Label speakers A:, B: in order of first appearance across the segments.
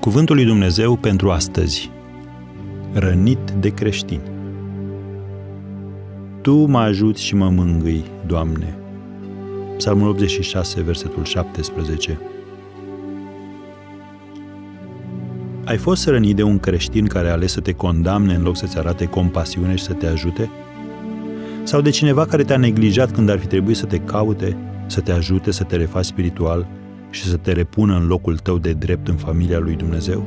A: Cuvântul lui Dumnezeu pentru astăzi. Rănit de creștini. Tu mă ajuți și mă mângâi, Doamne. Psalmul 86, versetul 17. Ai fost rănit de un creștin care a ales să te condamne în loc să-ți arate compasiune și să te ajute? Sau de cineva care te-a neglijat când ar fi trebuit să te caute, să te ajute, să te refaci spiritual și să te repună în locul tău de drept în familia lui Dumnezeu?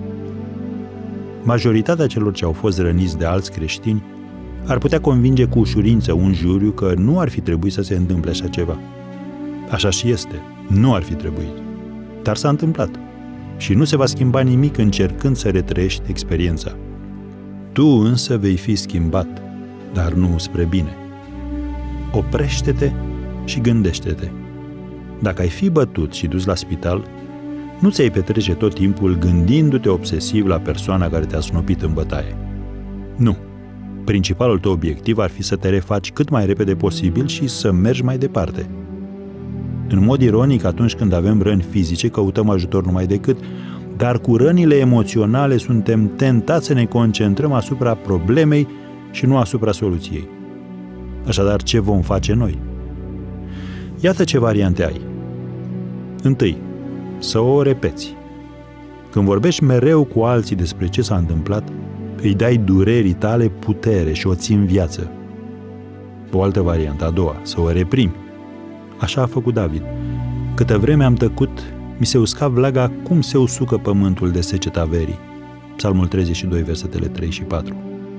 A: Majoritatea celor ce au fost răniți de alți creștini ar putea convinge cu ușurință un juriu că nu ar fi trebuit să se întâmple așa ceva. Așa și este. Nu ar fi trebuit. Dar s-a întâmplat. Și nu se va schimba nimic încercând să retrăiești experiența. Tu însă vei fi schimbat, dar nu spre bine. Oprește-te și gândește-te. Dacă ai fi bătut și dus la spital, nu ți-ai petrece tot timpul gândindu-te obsesiv la persoana care te-a snopit în bătaie. Nu. Principalul tău obiectiv ar fi să te refaci cât mai repede posibil și să mergi mai departe. În mod ironic, atunci când avem răni fizice, căutăm ajutor numai decât, dar cu rănile emoționale suntem tentați să ne concentrăm asupra problemei și nu asupra soluției. Așadar, ce vom face noi? Iată ce variante ai. Întâi, să o repeți. Când vorbești mereu cu alții despre ce s-a întâmplat, îi dai durerii tale putere și o ții în viață. O altă variantă, a doua, să o reprimi. Așa a făcut David. Câtă vreme am tăcut, mi se usca vlaga cum se usucă pământul de seceta verii. Psalmul 32, versetele 3 și 4.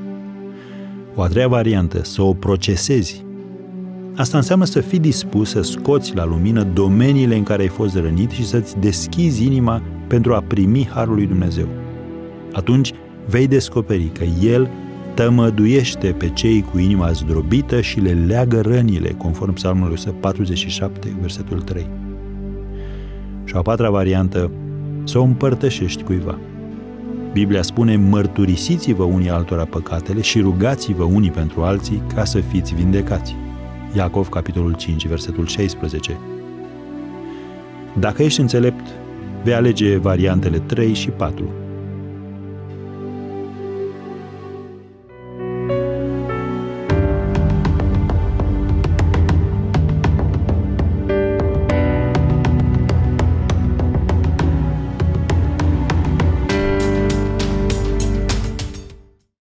A: O a treia variantă, să o procesezi. Asta înseamnă să fii dispus să scoți la lumină domeniile în care ai fost rănit și să-ți deschizi inima pentru a primi harul lui Dumnezeu. Atunci vei descoperi că El tămăduiește pe cei cu inima zdrobită și le leagă rănile, conform Psalmului 47, versetul 3. Și a patra variantă, să o împărtășești cuiva. Biblia spune, mărturisiți-vă unii altora păcatele și rugați-vă unii pentru alții ca să fiți vindecați. Iacov, capitolul 5, versetul 16. Dacă ești înțelept, vei alege variantele 3 și 4.